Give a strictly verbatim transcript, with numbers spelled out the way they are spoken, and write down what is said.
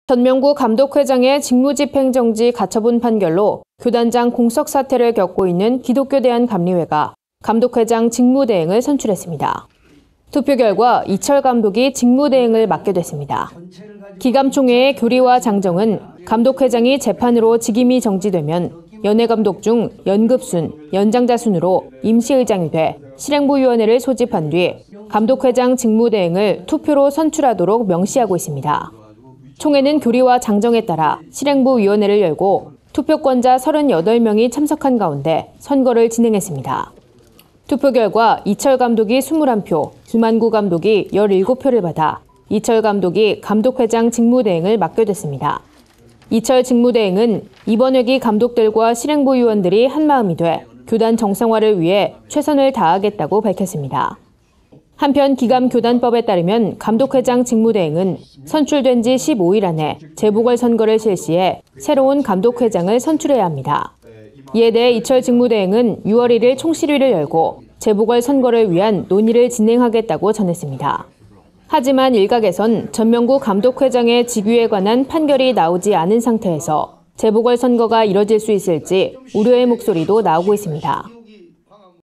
전명구 감독회장의 직무집행정지 가처분 판결로 교단장 공석 사태를 겪고 있는 기독교 대한감리회가 감독회장 직무대행을 선출했습니다. 투표 결과 이철 감독이 직무대행을 맡게 됐습니다. 기감총회의 교리와 장정은 감독회장이 재판으로 직임이 정지되면 연회감독 중 연급순, 연장자 순으로 임시의장이 돼 실행부위원회를 소집한 뒤 감독회장 직무대행을 투표로 선출하도록 명시하고 있습니다. 총회는 교리와 장정에 따라 실행부위원회를 열고 투표권자 서른여덟 명이 참석한 가운데 선거를 진행했습니다. 투표 결과 이철 감독이 이십일 표, 김한구 감독이 십칠 표를 받아 이철 감독이 감독회장 직무대행을 맡게 됐습니다. 이철 직무대행은 이번 회기 감독들과 실행부위원들이 한마음이 돼 교단 정상화를 위해 최선을 다하겠다고 밝혔습니다. 한편 기감교단법에 따르면 감독회장 직무대행은 선출된 지 십오 일 안에 재보궐선거를 실시해 새로운 감독회장을 선출해야 합니다. 이에 대해 이철 직무대행은 유월 일일 총실위를 열고 재보궐선거를 위한 논의를 진행하겠다고 전했습니다. 하지만 일각에선 전명구 감독회장의 직위에 관한 판결이 나오지 않은 상태에서 재보궐선거가 이뤄질 수 있을지 우려의 목소리도 나오고 있습니다.